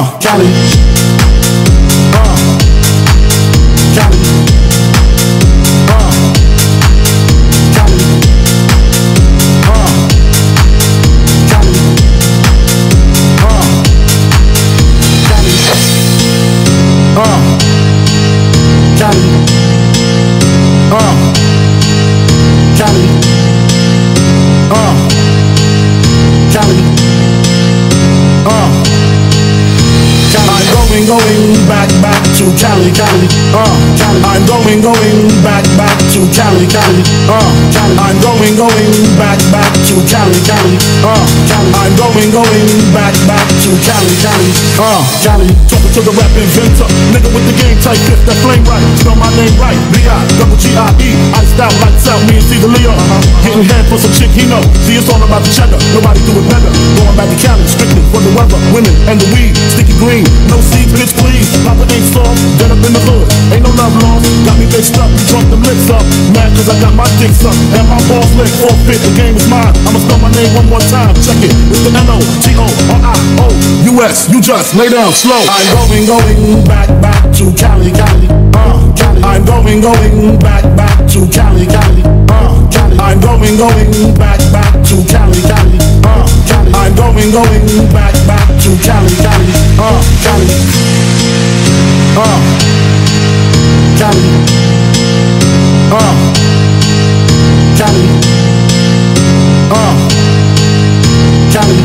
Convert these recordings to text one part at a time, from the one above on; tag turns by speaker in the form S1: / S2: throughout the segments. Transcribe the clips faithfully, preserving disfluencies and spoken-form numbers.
S1: uh, Cali, uh, Cali, uh, Cali, uh, Cali, uh, Cali, uh, Cali, uh, Cali, uh, Cali, uh, I'm going, going back, back to Cali, Cali, uh, Cali. I'm going, going back, back to Cali, Cali, uh, Cali. I'm going, going back, back to Cali, Cali, uh, Cali. I'm going, going back, back to Cali, Cali, uh, Cali. Talking to the rap inventor, nigga with the game type, if that flame right, spell my name right, B I double G I E. Iced out, lights out, me and C the Leo. Uh-huh. Getting head for some chick he know. See, it's all about the cheddar, nobody do it better. Going back to Cali, strictly for the weather, women and the weed. Sticky green, no seeds, bitch please. Papa ain't soft, dead up in the hood. Ain't no love lost, got me mixed up, drunk them lips up. Mad cause I got my dick sucked, and my balls lick. Forfeit, the game is mine. I'ma spell my name one more time, check it. It's the N O T O R I O U S. You just lay down slow. I'm going, going back, back to Cali, Cali, uh, Cali. I'm going, going back, back to Cali, Cali, uh, Cali. I'm going, going back, back to Cali, Cali, uh, Cali. I'm going, going back, back to Cali, Cali, uh, Cali, uh, Cali, uh, Cali, uh, Cali,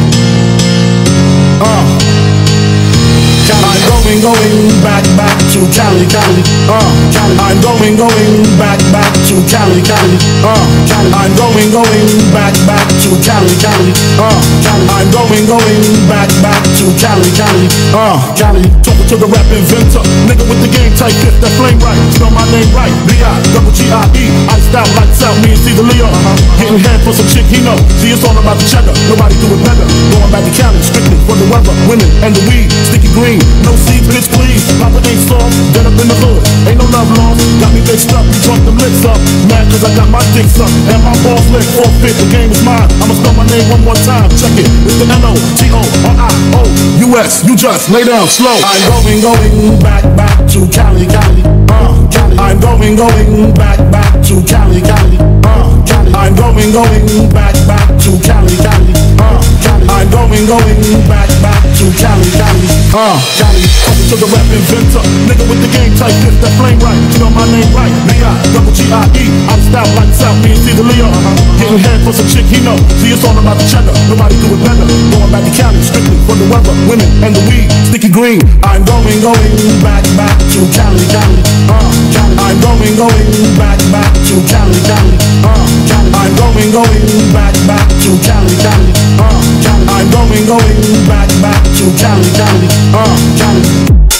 S1: uh. I'm going, going back, back to Cali, Cali, uh, Cali. I'm going, going back, back to Cali, Cali, uh, Cali. I'm going, going back, back to Cali, Cali, uh, Cali. I'm going, going back, back to Cali, Cali, uh, Cali. Talking to the rap inventor, nigga with the game type, if that flame right, spell my name right, B I double G I E. Iced out, lights out, me and C the Leo. Uh-huh. Getting head for some chick he know. See, it's all about the cheddar, nobody do it better. Going back to Cali, strictly for the weather, women and the weed. Sticky green, no seeds, bitch please. Papa ain't soft, dead up in the hood. Ain't no love lost, got me mixed up, drunk them lips up. Mad cause I got my dick sucked, and my balls lick. Forfeit, the game is mine. I'ma spell my name one more time, check it. It's the N O T O R I O U S. You just lay down slow. I'm going, going back, back to Cali, Cali, uh, Cali. I'm going, going back, back to Cali, Cali, uh, Cali. I'm going, going back, back to Cali, Cali, uh, Cali. I'm going, going back, back to Cali, Cali, uh, Cali. Talking to the rap inventor, nigga with the game type, if that flame right, spell my name right, B I double G I E. Iced out, lights out, me and C the Leo. Uh-huh. Getting head for some chick he know. See, it's all about the cheddar, nobody do it better. Going back to Cali, strictly for the weather, women and the weed. Sticky green, I'm going, going back, back to Cali, Cali, uh, Cali. I'm going, going back, back to Cali, Cali, uh, Cali. I'm going, going back, back to Cali, Cali, uh, Cali. I'm going, going back, back to Cali, Cali, uh, Cali.